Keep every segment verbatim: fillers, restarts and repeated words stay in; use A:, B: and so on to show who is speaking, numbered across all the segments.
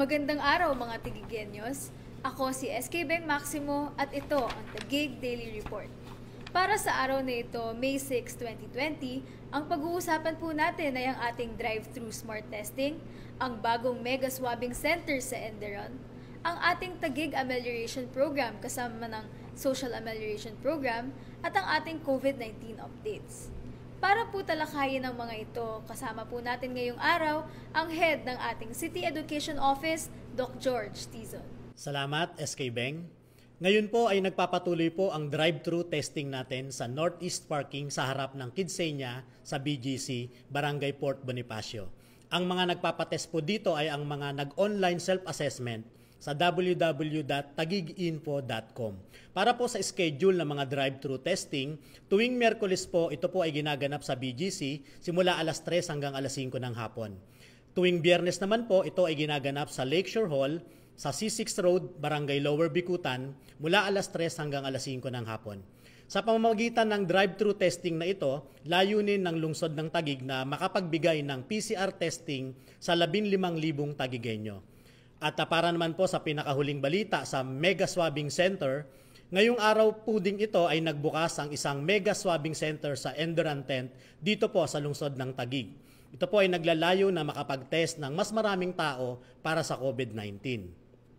A: Magandang araw mga Taguigenyos. Ako si S K Beng Maximo at ito ang Taguig Daily Report. Para sa araw na ito, May sixth, twenty twenty, ang pag-uusapan po natin ay ang ating drive-thru smart testing, ang bagong mega swabbing center sa Enderon, ang ating Taguig Amelioration Program kasama ng Social Amelioration Program at ang ating COVID nineteen updates. Para po talakayin ang mga ito, kasama po natin ngayong araw ang head ng ating City Education Office, Doctor George Tizon.
B: Salamat, S K Beng. Ngayon po ay nagpapatuloy po ang drive-thru testing natin sa Northeast Parking sa harap ng Kidsenia sa B G C, Barangay Port Bonifacio. Ang mga nagpapatest po dito ay ang mga nag-online self-assessment sa w w w dot tagiginfo dot com. Para po sa schedule ng mga drive-thru testing, tuwing Miyerkules po, ito po ay ginaganap sa B G C simula alas tres hanggang alas singko ng hapon. Tuwing Biyernes naman po, ito ay ginaganap sa Lakeshore Hall sa C six Road, Barangay Lower Bicutan mula alas tres hanggang alas singko ng hapon. Sa pamamagitan ng drive-thru testing na ito, layunin ng lungsod ng Taguig na makapagbigay ng P C R testing sa labing limang libong Taguigenyo. At uh, para naman po sa pinakahuling balita sa Mega Swabbing Center, ngayong araw po ding ito ay nagbukas ang isang Mega Swabbing Center sa Enderon Tent dito po sa lungsod ng Taguig. Ito po ay naglalayo na makapag-test ng mas maraming tao para sa COVID nineteen.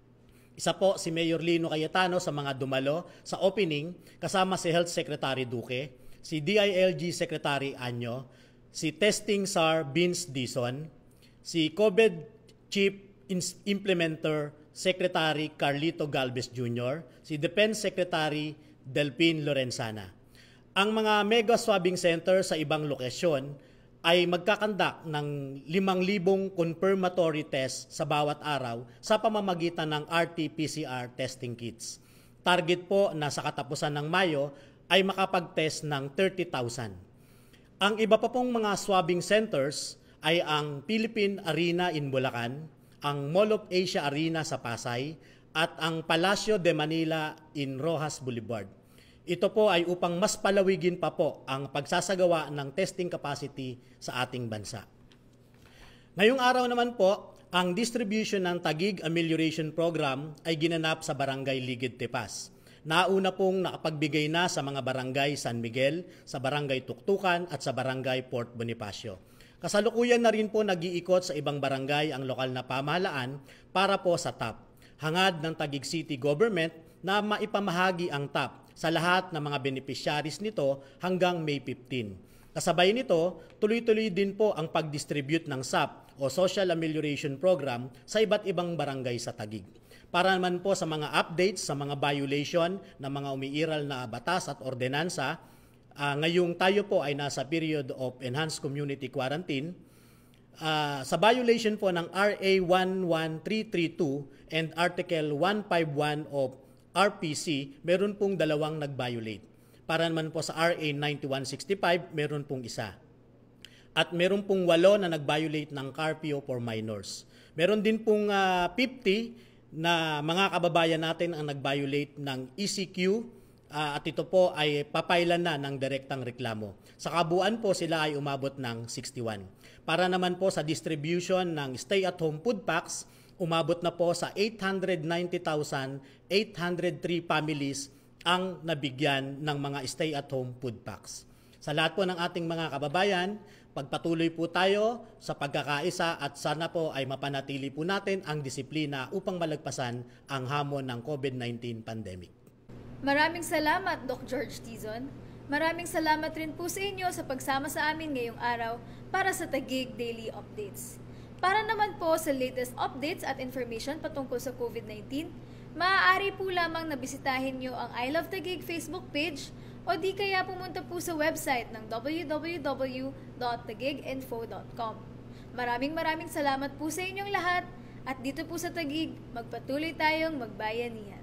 B: Isa po si Mayor Lino Cayetano sa mga dumalo sa opening kasama si Health Secretary Duque, si D I L G Secretary Anyo, si Testing S A R Vince Dizon, si COVID Chief Implementer Secretary Carlito Galvez Junior, si Defense Secretary Delpin Lorenzana. Ang mga mega swabbing center sa ibang lokasyon ay magkakandak ng limang libong confirmatory test sa bawat araw sa pamamagitan ng R T P C R testing kits. Target po na sa katapusan ng Mayo ay makapag-test ng thirty thousand. Ang iba pa pong mga swabbing centers ay ang Philippine Arena in Bulacan, ang Mall of Asia Arena sa Pasay, at ang Palacio de Manila in Rojas Boulevard. Ito po ay upang mas palawigin pa po ang pagsasagawa ng testing capacity sa ating bansa. Ngayong araw naman po, ang distribution ng Taguig Amelioration Program ay ginanap sa Barangay Ligid Tepas. Nauna pong nakapagbigay na sa mga barangay San Miguel, sa Barangay Tuktukan at sa Barangay Port Bonifacio. Kasalukuyan na rin po nag-iikot sa ibang barangay ang lokal na pamahalaan para po sa T A P. Hangad ng Taguig City Government na maipamahagi ang T A P sa lahat ng mga beneficiaries nito hanggang May fifteenth. Kasabay nito, tuloy-tuloy din po ang pag-distribute ng S A P o Social Amelioration Program sa iba't ibang barangay sa Taguig. Para naman po sa mga updates sa mga violation ng mga umiiral na batas at ordenansa, Uh, ngayong tayo po ay nasa period of enhanced community quarantine. Uh, sa violation po ng R A one one three three two and Article one fifty-one of R P C, meron pong dalawang nag-violate. Para naman po sa R A ninety-one sixty-five, meron pong isa. At meron pong walo na nag-violate ng Carpio for minors. Meron din pong uh, fifty na mga kababayan natin ang nag-violate ng E C Q, Uh, at ito po ay papailan na ng direktang reklamo. Sa kabuuan po sila ay umabot ng sixty-one. Para naman po sa distribution ng stay-at-home food packs, umabot na po sa eight hundred ninety thousand eight hundred three families ang nabigyan ng mga stay-at-home food packs. Sa lahat po ng ating mga kababayan, pagpatuloy po tayo sa pagkakaisa at sana po ay mapanatili po natin ang disiplina upang malagpasan ang hamon ng COVID nineteen pandemic.
A: Maraming salamat, Doctor George Tizon. Maraming salamat rin po sa inyo sa pagsama sa amin ngayong araw para sa Taguig Daily Updates. Para naman po sa latest updates at information patungkol sa COVID nineteen, maaari po lamang na bisitahin nyo ang I Love Taguig Facebook page o di kaya pumunta po sa website ng w w w dot tagiginfo dot com. Maraming maraming salamat po sa inyong lahat at dito po sa Taguig, magpatuloy tayong magbayanihan.